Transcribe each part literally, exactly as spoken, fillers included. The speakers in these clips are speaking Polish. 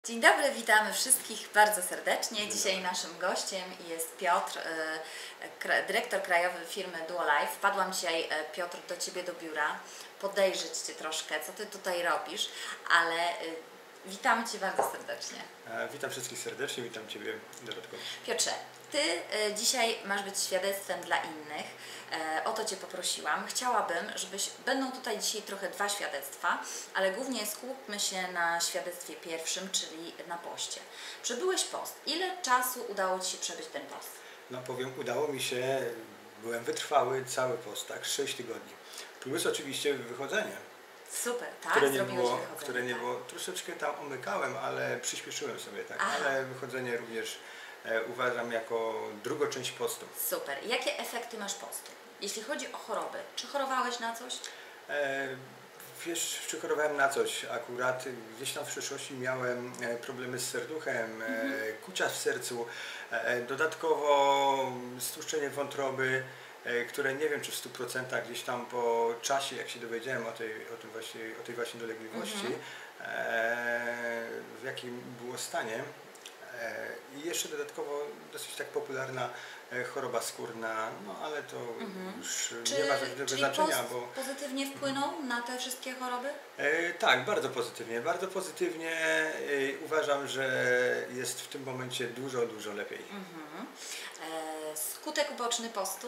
Dzień dobry, witamy wszystkich bardzo serdecznie. Dzisiaj naszym gościem jest Piotr, dyrektor krajowy firmy Duolife. Wpadłam dzisiaj, Piotr, do Ciebie do biura, podejrzeć Cię troszkę, co Ty tutaj robisz, ale witamy Cię bardzo serdecznie. Witam wszystkich serdecznie, witam Ciebie dodatkowo. Piotrze, Ty dzisiaj masz być świadectwem dla innych. O to Cię poprosiłam. Chciałabym, żebyś, będą tutaj dzisiaj trochę dwa świadectwa, ale głównie skupmy się na świadectwie pierwszym, czyli na poście. Przebyłeś post. Ile czasu udało Ci się przebyć ten post? No powiem, udało mi się, byłem wytrwały cały post, tak, sześć tygodni. Plus oczywiście wychodzenie. Super, tak? Które nie Zrobiłeś było, wychodzenie, które nie tak? było, troszeczkę tam omykałem, ale przyspieszyłem sobie, tak, Aha. ale wychodzenie również e, uważam jako drugą część postu. Super. Jakie efekty masz postu? Jeśli chodzi o choroby, czy chorowałeś na coś? E, wiesz, czy chorowałem na coś akurat, gdzieś tam w przeszłości miałem e, problemy z serduchem, Mhm. e, kucia w sercu, e, dodatkowo stłuszczenie wątroby, e, które nie wiem, czy w stu procentach gdzieś tam po czasie, jak się dowiedziałem o tej, o tym właśnie, o tej właśnie dolegliwości, Mhm. e, w jakim było stanie. I jeszcze dodatkowo dosyć tak popularna choroba skórna, no ale to Mhm. już Czy, nie ma żadnego czyli znaczenia, post bo... pozytywnie wpłynął na te wszystkie choroby? E, tak, bardzo pozytywnie, bardzo pozytywnie. E, uważam, że jest w tym momencie dużo, dużo lepiej. Mhm. E, skutek uboczny postu?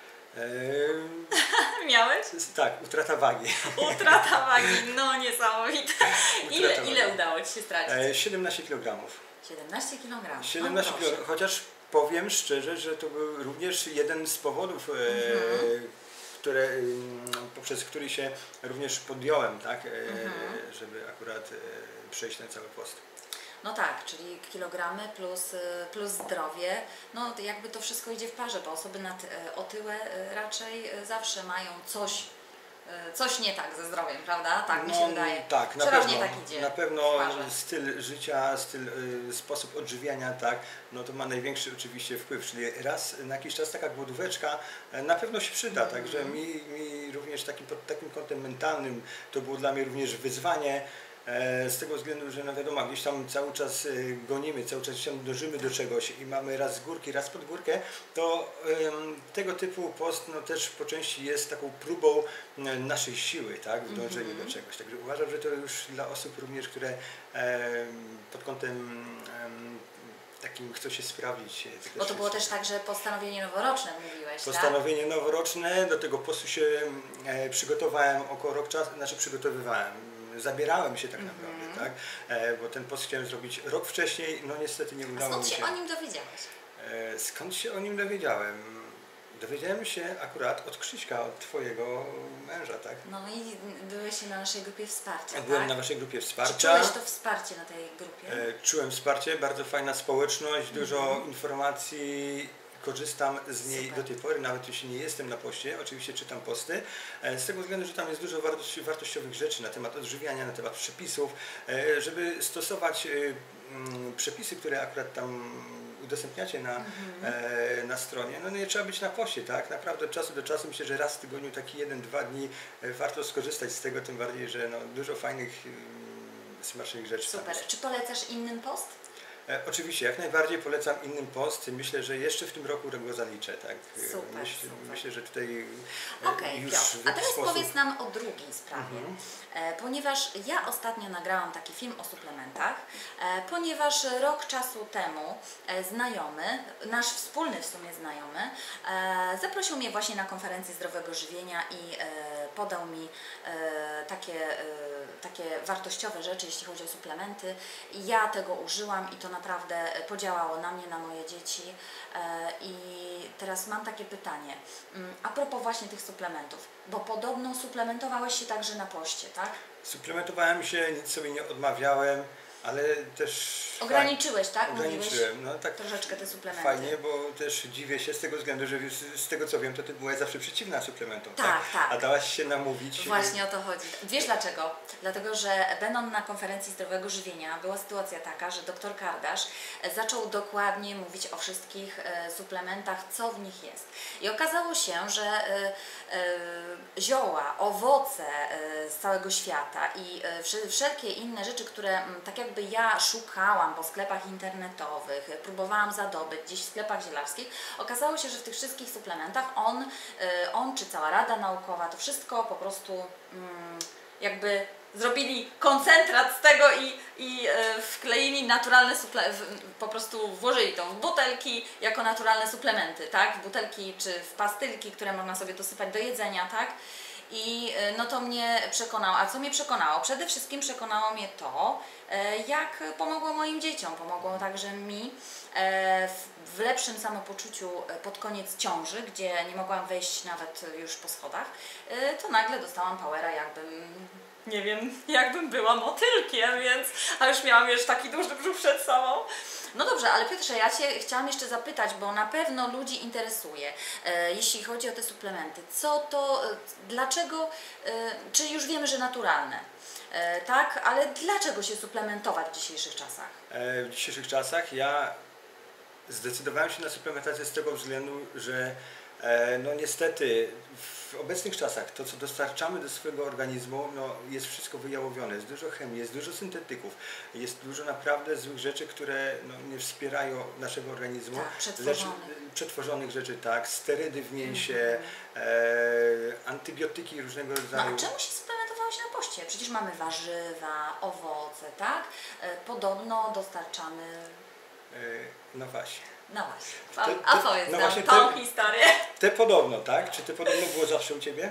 E, Miałeś? tak, utrata wagi. Utrata wagi, no niesamowite. Ile, Utrata ile wagi. udało Ci się stracić? E, siedemnaście kilogramów. siedemnaście kilogramów. siedemnaście no, kilogramów, chociaż powiem szczerze, że to był również jeden z powodów, Mhm. e, które, poprzez który się również podjąłem, tak, e, Mhm. żeby akurat e, przejść ten cały post. No tak, czyli kilogramy plus, plus zdrowie, no to jakby to wszystko idzie w parze, bo osoby nad, otyłe raczej zawsze mają coś, coś nie tak ze zdrowiem, prawda? Tak mi się No, wydaje. tak, na Przeważnie pewno, tak idzie. na pewno w parze. styl życia, styl, y, sposób odżywiania, tak, no to ma największy oczywiście wpływ, czyli raz na jakiś czas taka głodóweczka e, na pewno się przyda, Mhm. także mi, mi również takim, pod takim kątem mentalnym to było dla mnie również wyzwanie, e, z tego względu, że no wiadomo, gdzieś tam cały czas y, gonimy, cały czas się dążymy do czegoś i mamy raz z górki, raz pod górkę, to ym, tego typu post no, też po części jest taką próbą y, naszej siły, tak, w dążeniu Mhm. do czegoś. Także uważam, że to już dla osób również, które em, pod kątem em, takim chcą się sprawdzić. e, Bo to było jest- też tak, że postanowienie noworoczne mówiłeś, tak? Postanowienie noworoczne, do tego postu się e, przygotowałem około rok czasu, znaczy przygotowywałem, zabierałem się tak Mhm. naprawdę, tak, e, bo ten post chciałem zrobić rok wcześniej, no niestety nie A udało skąd mi się się. o nim dowiedziałeś? E, skąd się o nim dowiedziałem? Dowiedziałem się akurat od Krzyśka, od Twojego męża, tak? No i byłeś na naszej grupie wsparcia, Byłem tak? na Waszej grupie Czy wsparcia. czułeś to wsparcie na tej grupie? E, Czułem wsparcie, bardzo fajna społeczność, dużo Mhm. informacji, korzystam z niej Super. do tej pory, nawet jeśli nie jestem na poście, oczywiście czytam posty, e, z tego względu, że tam jest dużo wartości, wartościowych rzeczy na temat odżywiania, na temat przepisów, e, żeby stosować e, mm, przepisy, które akurat tam udostępniacie na, Mhm. e, na stronie, no nie trzeba być na poście, tak? Naprawdę od czasu do czasu myślę, że raz w tygodniu, taki jeden, dwa dni e, warto skorzystać z tego, tym bardziej, że no, dużo fajnych, mm, smacznych rzeczy tam Super. jest. Czy polecasz innym post? E, oczywiście, jak najbardziej polecam innym post. Myślę, że jeszcze w tym roku go zaliczę. Tak? E, Super, myślę, super. myślę, że tutaj e, Okej, już Piotr, w a jakiś teraz sposób... powiedz nam o drugiej sprawie, Mhm. e, ponieważ ja ostatnio nagrałam taki film o suplementach, e, ponieważ rok czasu temu e, znajomy, nasz wspólny w sumie znajomy, e, zaprosił mnie właśnie na konferencję zdrowego żywienia i e, podał mi e, takie, e, takie wartościowe rzeczy, jeśli chodzi o suplementy. I ja tego użyłam i to naprawdę podziałało na mnie, na moje dzieci. E, I teraz mam takie pytanie, mm, a propos właśnie tych suplementów, bo podobno suplementowałeś się także na poście, tak? Suplementowałem się, nic sobie nie odmawiałem, ale też... Ograniczyłeś, tak? Ograniczyłem. No, tak Mówiłeś troszeczkę te suplementy. fajnie, bo też dziwię się z tego względu, że z, z tego co wiem, to Ty byłaś zawsze przeciwna suplementom, tak? Tak, tak. A dałaś się namówić. Właśnie o to chodzi. Wiesz dlaczego? Dlatego, że będąc na konferencji zdrowego żywienia była sytuacja taka, że doktor Kardasz zaczął dokładnie mówić o wszystkich e, suplementach, co w nich jest. I okazało się, że e, e, zioła, owoce e, z całego świata i e, wszelkie inne rzeczy, które m, tak jakby jakby ja szukałam po sklepach internetowych, próbowałam zadobyć gdzieś w sklepach zielarskich, okazało się, że w tych wszystkich suplementach on, on czy cała Rada Naukowa, to wszystko po prostu mm, jakby zrobili koncentrat z tego i, i e, wkleili naturalne suplementy, po prostu włożyli to w butelki jako naturalne suplementy, tak? W butelki czy w pastylki, które można sobie dosypać do jedzenia, tak? I e, no to mnie przekonało. A co mnie przekonało? Przede wszystkim przekonało mnie to, e, jak pomogło moim dzieciom. Pomogło także mi e, w, w lepszym samopoczuciu pod koniec ciąży, gdzie nie mogłam wejść nawet już po schodach, e, to nagle dostałam powera, jakbym nie wiem, jakbym była motylkiem, więc, a już miałam już taki duży brzuch przed sobą. No dobrze, ale Piotrze, ja Cię chciałam jeszcze zapytać, bo na pewno ludzi interesuje, e, jeśli chodzi o te suplementy, co to, e, dlaczego, e, czy już wiemy, że naturalne, e, tak, ale dlaczego się suplementować w dzisiejszych czasach? E, w dzisiejszych czasach ja zdecydowałem się na suplementację z tego względu, że e, no niestety w obecnych czasach to, co dostarczamy do swojego organizmu, no, jest wszystko wyjałowione, jest dużo chemii, jest dużo syntetyków, jest dużo naprawdę złych rzeczy, które no, nie wspierają naszego organizmu. Tak, przetworzonych. Lecz, przetworzonych rzeczy, tak, sterydy w mięsie, mm. e, antybiotyki różnego rodzaju. No a czemu się suplementowało się na poście? Przecież mamy warzywa, owoce, tak? E, podobno dostarczamy... E, no właśnie. No właśnie, Te, te, a powiedz no nam właśnie tą te, historię. Te podobno, tak? Czy te podobno było zawsze u Ciebie?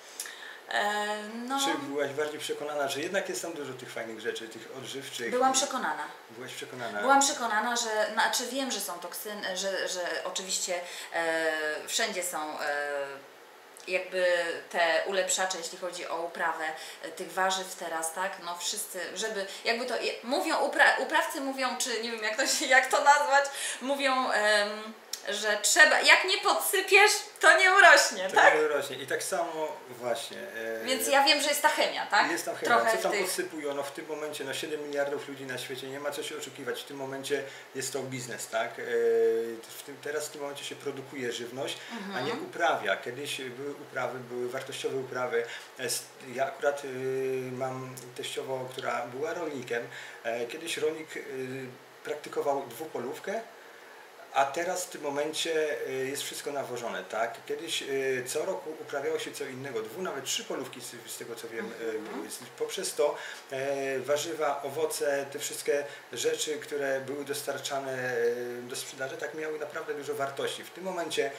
E, no, Czy byłaś bardziej przekonana, że jednak jest tam dużo tych fajnych rzeczy, tych odżywczych? byłam przekonana. Byłaś przekonana? Byłam przekonana, że, znaczy wiem, że są toksyny, że, że oczywiście e, wszędzie są e, jakby te ulepszacze, jeśli chodzi o uprawę e, tych warzyw teraz, tak, no wszyscy, żeby, jakby to, mówią, upra, uprawcy mówią, czy nie wiem jak to, się, jak to nazwać, mówią, em, że trzeba, jak nie podsypiesz, to nie urośnie, to tak? nie urośnie. I tak samo właśnie. E, Więc ja wiem, że jest ta chemia, tak? Jest tam chemia. Trochę Co tam w tych... podsypują? No w tym momencie no siedem miliardów ludzi na świecie, nie ma co się oszukiwać. W tym momencie jest to biznes, tak? E, w tym, teraz w tym momencie się produkuje żywność, Mhm. a nie uprawia. Kiedyś były uprawy, były wartościowe uprawy. E, Ja akurat e, mam teściową, która była rolnikiem. E, Kiedyś rolnik e, praktykował dwupolówkę, a teraz w tym momencie jest wszystko nawożone, tak? Kiedyś co roku uprawiało się co innego, dwu, nawet trzy polówki z, z tego co wiem były. Poprzez to warzywa, owoce, te wszystkie rzeczy, które były dostarczane do sprzedaży, tak miały naprawdę dużo wartości. W tym momencie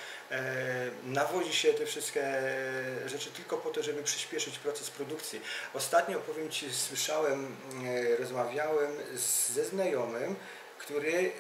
nawozi się te wszystkie rzeczy tylko po to, żeby przyspieszyć proces produkcji. Ostatnio, powiem Ci, słyszałem, rozmawiałem ze znajomym, który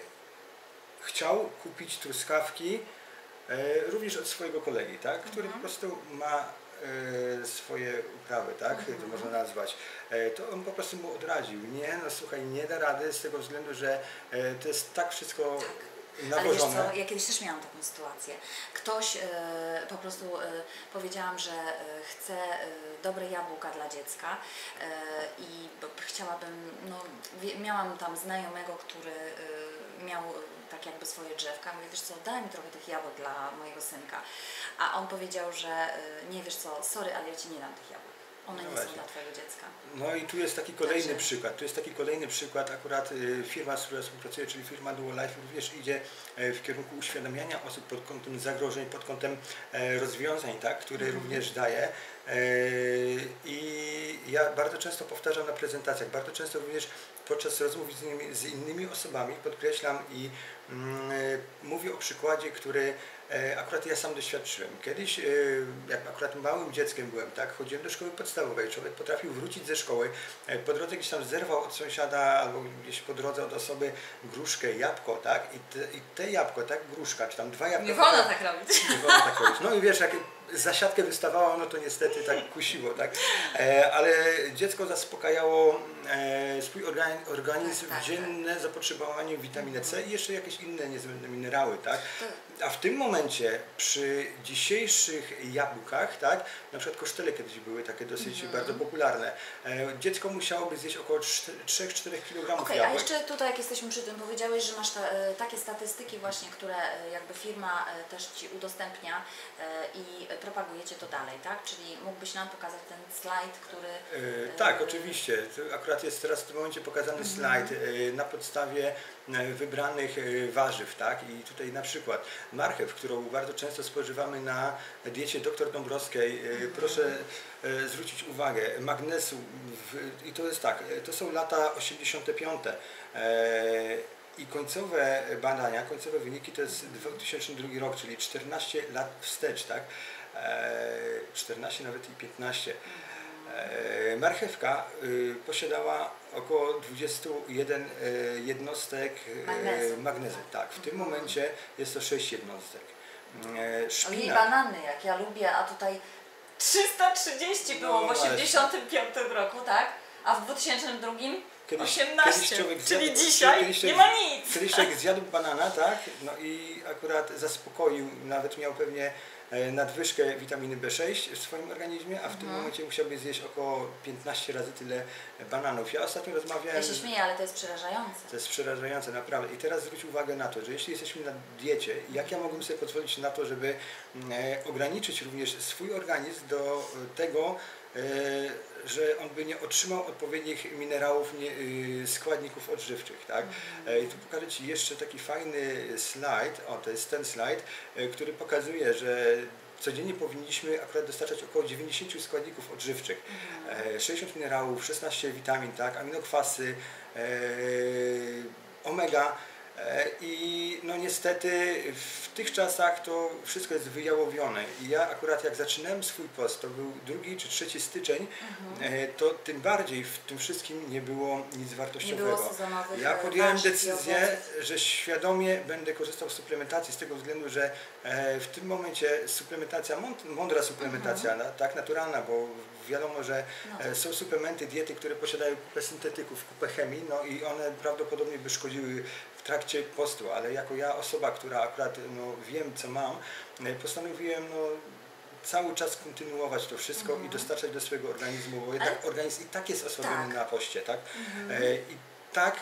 chciał kupić truskawki e, również od swojego kolegi, tak? Który Mhm. po prostu ma e, swoje uprawy, tak? Mhm. To można nazwać. E, to on po prostu mu odradził. Nie, no słuchaj, nie da rady z tego względu, że e, to jest tak wszystko Ale wiesz nawożone. co, ja kiedyś też miałam taką sytuację. Ktoś e, po prostu e, powiedziałam, że e, chcę e, dobre jabłka dla dziecka e, i b, chciałabym, no wie, miałam tam znajomego, który e, miał tak jakby swoje drzewka. Mówię, wiesz co, daj mi trochę tych jabłek dla mojego synka. A on powiedział, że e, nie, wiesz co, sorry, ale ja Ci nie dam tych jabłek. One No nie właśnie. są dla Twojego dziecka. No i tu jest taki kolejny Także- przykład. Tu jest taki kolejny przykład. Akurat y, firma, z którą współpracuję, czyli firma Duolife, również idzie e, w kierunku uświadamiania osób pod kątem zagrożeń, pod kątem e, rozwiązań, tak, które Mhm. również daje. E, I ja bardzo często powtarzam na prezentacjach, bardzo często również podczas rozmów z innymi, z innymi osobami podkreślam i mm, mówię o przykładzie, który e, akurat ja sam doświadczyłem. Kiedyś, e, jak akurat małym dzieckiem byłem, tak, chodziłem do szkoły podstawowej, człowiek potrafił wrócić ze szkoły, e, po drodze gdzieś tam zerwał od sąsiada albo gdzieś po drodze od osoby gruszkę, jabłko, tak, i te, i te jabłko, tak, gruszka, czy tam dwa jabłka. Nie wolno tak robić. Nie wolno tak robić. No i wiesz, jak zasiadkę wystawało, no to niestety tak kusiło, tak? E, ale dziecko zaspokajało e, swój organi- organizm Tak, tak, w dzienne zapotrzebowanie w witaminę C i jeszcze jakieś bądź inne niezbędne minerały, tak? A w tym momencie przy dzisiejszych jabłkach, tak, na przykład kosztele kiedyś były takie dosyć mm. bardzo popularne. E, dziecko musiałoby zjeść około trzy do czterech kilogramów okay, jabłek. A jeszcze tutaj, jak jesteśmy przy tym, powiedziałeś, że masz ta, e, takie statystyki właśnie, które e, jakby firma e, też Ci udostępnia e, i propagujecie to dalej, tak? Czyli mógłbyś nam pokazać ten slajd, który... E, tak, oczywiście. To akurat jest teraz w tym momencie pokazany mm. slajd e, na podstawie wybranych warzyw, tak? I tutaj na przykład marchew, którą bardzo często spożywamy na diecie doktor Dąbrowskiej, mm. proszę zwrócić uwagę, magnesu, i to jest tak, to są lata osiemdziesiąte piąte i końcowe badania, końcowe wyniki to jest dwa tysiące drugi rok, czyli czternaście lat wstecz, tak? czternaście nawet i piętnaście. Marchewka y, posiadała około dwadzieścia jeden y, jednostek magnezu. Y, magnezu. Tak, w tym momencie jest to sześć jednostek. Y, szpinak. Ojej, banany, jak ja lubię, a tutaj trzysta trzydzieści było no, w osiemdziesiątym piątym roku, tak? A w dwutysięcznym drugim kiedyś, osiemnaście, kiedyś czyli zjadł, dzisiaj kiedyś nie ma nic. Kiedyś człowiek zjadł banana, tak? No i akurat zaspokoił, nawet miał pewnie nadwyżkę witaminy B sześć w swoim organizmie, a w tym mhm. momencie musiałby zjeść około piętnaście razy tyle bananów. Ja ostatnio rozmawiałem... Ja się śmieję, ale to jest przerażające. To jest przerażające, naprawdę. I teraz zwróć uwagę na to, że jeśli jesteśmy na diecie, jak ja mogłem sobie pozwolić na to, żeby e, ograniczyć również swój organizm do tego, e, że on by nie otrzymał odpowiednich minerałów, nie, y, składników odżywczych, tak? Mm. I tu pokażę Ci jeszcze taki fajny slajd, o to jest ten slajd, y, który pokazuje, że codziennie powinniśmy akurat dostarczać około dziewięćdziesiąt składników odżywczych, mm. e, sześćdziesiąt minerałów, szesnaście witamin, tak? Aminokwasy, e, omega. I no niestety w tych czasach to wszystko jest wyjałowione i ja akurat jak zaczynałem swój post, to był drugi czy trzeci styczeń, mhm. to tym bardziej w tym wszystkim nie było nic wartościowego. Nie było sezonowych ja podjąłem warzyw, decyzję, że świadomie będę korzystał z suplementacji z tego względu, że w tym momencie suplementacja, mądra suplementacja, mhm. tak naturalna, bo wiadomo, że no. są suplementy, diety, które posiadają kupę syntetyków, kupę chemii, no i one prawdopodobnie by szkodziły w trakcie postu, ale jako ja, osoba, która akurat no, wiem, co mam, postanowiłem no, cały czas kontynuować to wszystko mm. i dostarczać do swojego organizmu, bo jednak ale... organizm i tak jest osłabiony tak. na poście, tak? Mm. I tak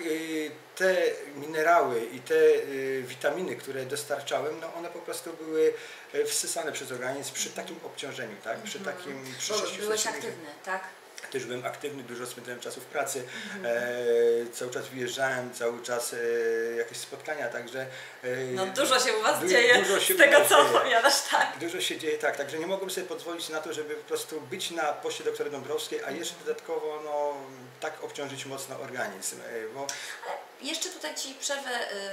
te minerały i te witaminy, które dostarczałem, no one po prostu były wsysane przez organizm przy takim obciążeniu, tak? Przy takim... Przy bo byłeś aktywny, tak? Też byłem aktywny, dużo spędzałem czasu w pracy, mm. e, cały czas wyjeżdżałem, cały czas e, jakieś spotkania, także... E, no dużo się u Was du dzieje, dużo się z tego co opowiadasz, tak? Dużo się dzieje, tak, także nie mogłem sobie pozwolić na to, żeby po prostu być na poście doktora Dąbrowskiej, a jeszcze dodatkowo no, tak obciążyć mocno organizm, e, bo... Ale jeszcze tutaj Ci przerwę,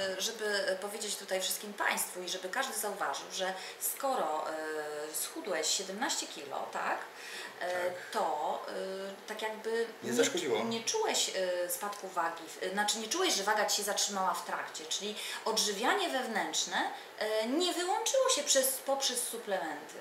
żeby powiedzieć tutaj wszystkim Państwu i żeby każdy zauważył, że skoro schudłeś siedemnaście kilo, tak? Tak. to y, tak jakby nie, nie, nie czułeś y, spadku wagi, y, znaczy nie czułeś, że waga Ci się zatrzymała w trakcie, czyli odżywianie wewnętrzne y, nie wyłączyło się przez, poprzez suplementy.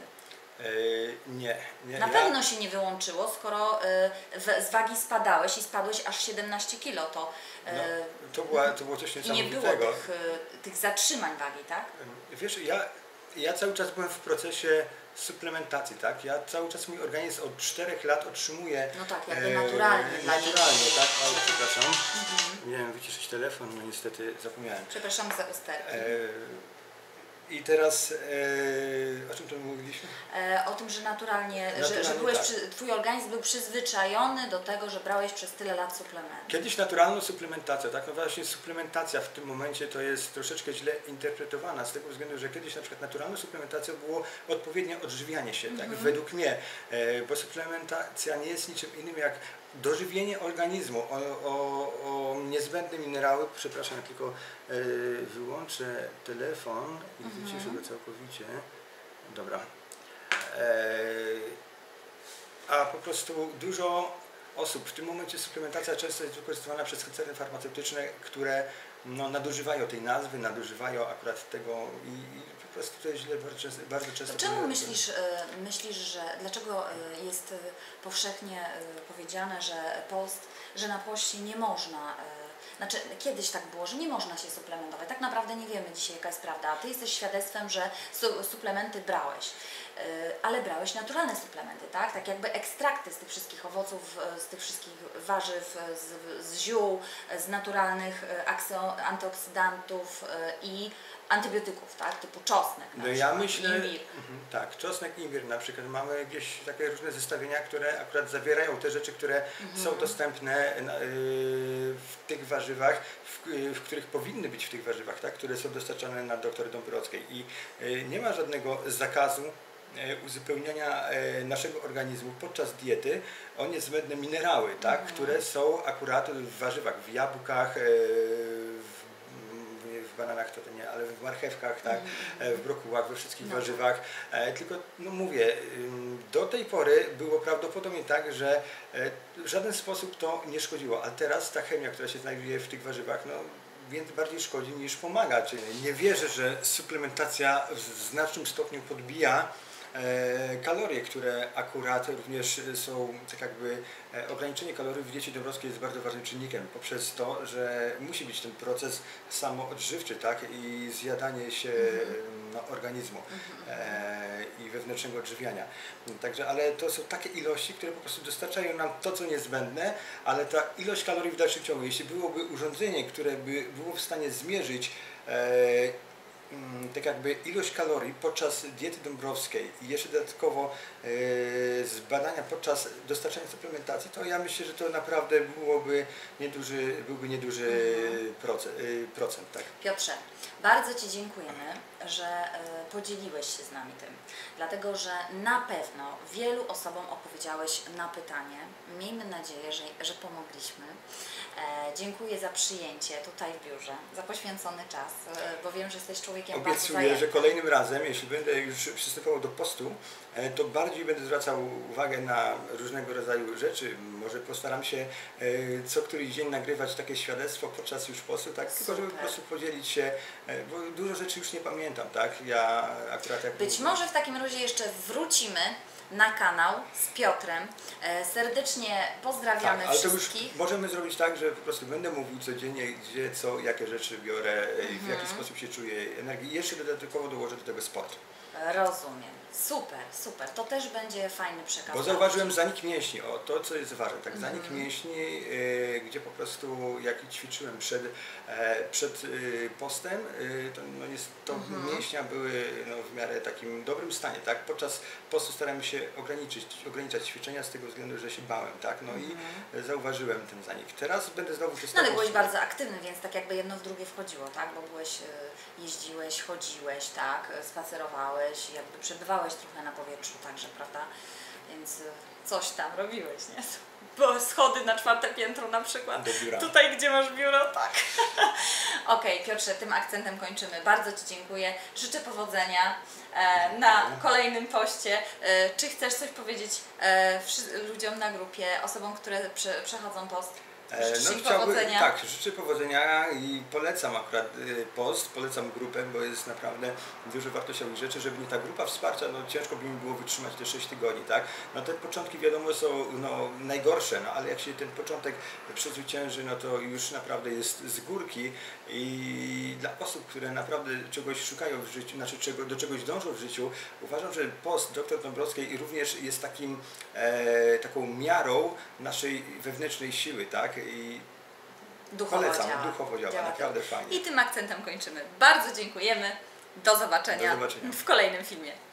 Yy, nie, nie. Na ja... pewno się nie wyłączyło, skoro y, w, z wagi spadałeś i spadłeś aż siedemnaście kilo, to, y, no, to, była, to było coś niesamowitego. I nie było tych, y, tych zatrzymań wagi, tak? Wiesz, ja, ja cały czas byłem w procesie suplementacji, tak? Ja cały czas mój organizm od czterech lat otrzymuje... No tak, jakby naturalnie. E, naturalnie, tak? O, przepraszam. Mhm. Miałem wyciszyć telefon, no niestety zapomniałem. Przepraszam za usterki. E, I teraz, e, o czym tu mówiliśmy? E, o tym, że naturalnie, naturalnie że, że byłeś tak. przy, Twój organizm był przyzwyczajony do tego, że brałeś przez tyle lat suplementy. Kiedyś naturalną suplementacją, tak? No właśnie suplementacja w tym momencie to jest troszeczkę źle interpretowana z tego względu, że kiedyś na przykład naturalną suplementacją było odpowiednie odżywianie się, tak? Mm-hmm. Według mnie, e, bo suplementacja nie jest niczym innym jak dożywienie organizmu o, o, o niezbędne minerały. Przepraszam, ja tylko e, wyłączę telefon i mm-hmm. wyciszę go całkowicie. Dobra. E, a po prostu dużo osób, w tym momencie suplementacja często jest wykorzystywana przez koncerny farmaceutyczne, które no, nadużywają tej nazwy, nadużywają akurat tego i, i po prostu to jest źle bardzo często. Bardzo często Czemu myślisz, myślisz, że dlaczego jest powszechnie powiedziane, że post, że na poście nie można, znaczy kiedyś tak było, że nie można się suplementować. Tak naprawdę nie wiemy dzisiaj, jaka jest prawda. A Ty jesteś świadectwem, że su suplementy brałeś. Yy, ale brałeś naturalne suplementy, tak? Tak jakby ekstrakty z tych wszystkich owoców, z tych wszystkich warzyw, z, z ziół, z naturalnych antyoksydantów i antybiotyków, tak? Typu czosnek na No ja przykład, myślę, imbir. mhm, tak, czosnek, imbir na przykład, mamy gdzieś takie różne zestawienia, które akurat zawierają te rzeczy, które Mhm. są dostępne na, yy, w tych warzywach, w, yy, w których powinny być w tych warzywach, tak, które są dostarczane na doktor Dąbrowskiej i yy, nie ma żadnego zakazu yy, uzupełniania yy, naszego organizmu podczas diety o niezbędne minerały, tak, Mhm. które są akurat w warzywach, w jabłkach, yy, w bananach to, to nie, ale w marchewkach, tak, Mm. w brokułach, we wszystkich No. warzywach. E, tylko, no mówię, ym, do tej pory było prawdopodobnie tak, że e, w żaden sposób to nie szkodziło, a teraz ta chemia, która się znajduje w tych warzywach, no więc bardziej szkodzi niż pomaga. Czyli nie wierzę, że suplementacja w znacznym stopniu podbija e, kalorie, które akurat również są tak jakby e, ograniczenie kalorii w diecie dąbrowskiej jest bardzo ważnym czynnikiem poprzez to, że musi być ten proces samoodżywczy, tak, i zjadanie się Mhm. no, organizmu e, i wewnętrznego odżywiania. Także, ale to są takie ilości, które po prostu dostarczają nam to, co niezbędne, ale ta ilość kalorii w dalszym ciągu, jeśli byłoby urządzenie, które by było w stanie zmierzyć e, tak jakby ilość kalorii podczas diety dąbrowskiej i jeszcze dodatkowo e, z badania podczas dostarczania suplementacji, to ja myślę, że to naprawdę byłoby nieduży, byłby nieduży Mhm. procent, procent, tak. Piotrze, bardzo Ci dziękujemy, że y, podzieliłeś się z nami tym, dlatego że na pewno wielu osobom odpowiedziałeś na pytanie. Miejmy nadzieję, że, że pomogliśmy. E, dziękuję za przyjęcie tutaj w biurze, za poświęcony czas, e, bo wiem, że jesteś człowiekiem bardzo Obiecuję, zajętym. że kolejnym razem, jeśli będę już przystępował do postu, e, to bardziej będę zwracał uwagę na różnego rodzaju rzeczy. Może postaram się e, co któryś dzień nagrywać takie świadectwo podczas już postu, tak, tylko żeby po Super. prostu podzielić się, e, bo dużo rzeczy już nie pamiętam, tak? Ja akurat jak... Być może w takim razie jeszcze wrócimy na kanał z Piotrem. E, serdecznie pozdrawiamy Tak, ale to już wszystkich. możemy zrobić tak, że po prostu będę mówił codziennie, gdzie, co, jakie rzeczy biorę, i w jaki sposób się czuję energii. I jeszcze dodatkowo dołożę do tego sport. Rozumiem. Super, super. To też będzie fajny przekaz. Bo zauważyłem zanik mięśni, o to co jest ważne, tak, zanik Mhm. mięśni, y, gdzie po prostu jak ćwiczyłem przed, e, przed y, postem, y, to, no jest, to Mhm. mięśnia były no, w miarę takim dobrym stanie, tak, podczas postu starałem się ograniczyć, ograniczać ćwiczenia z tego względu, że się bałem, tak, no Mhm. i zauważyłem ten zanik. Teraz będę znowu No testował. ale byłeś bardzo aktywny, więc tak jakby jedno w drugie wchodziło, tak? Bo byłeś, y, jeździłeś, chodziłeś, tak? Y, Spacerowałeś, jakby przebywałeś trochę na powietrzu także, prawda? Więc y, coś tam robiłeś, nie? Bo schody na czwarte piętro na przykład. Do biura. Tutaj, gdzie masz biuro, tak. Okej, okay, Piotrze, tym akcentem kończymy. Bardzo Ci dziękuję. Życzę powodzenia e, na kolejnym poście. E, czy chcesz coś powiedzieć e, ludziom na grupie, osobom, które prze, przechodzą post? E, Życzę No, Ci chciałbym, powodzenia. tak, życzę powodzenia i polecam akurat y, post, polecam grupę, bo jest naprawdę dużo wartościowych rzeczy, żeby nie ta grupa wsparcia, no ciężko by mi było wytrzymać te sześć tygodni, tak? No te początki wiadomo są no, najgorsze, no ale jak się ten początek przezwycięży, no to już naprawdę jest z górki i dla osób, które naprawdę czegoś szukają w życiu, znaczy czego, do czegoś dążą w życiu, uważam, że post doktor Dąbrowskiej również jest takim, e, taką miarą naszej wewnętrznej siły, tak? I Duchowo polecam, działa. duchowo działa, Działa naprawdę tak. fajnie. I tym akcentem kończymy. Bardzo dziękujemy. Do zobaczenia, Do zobaczenia. w kolejnym filmie.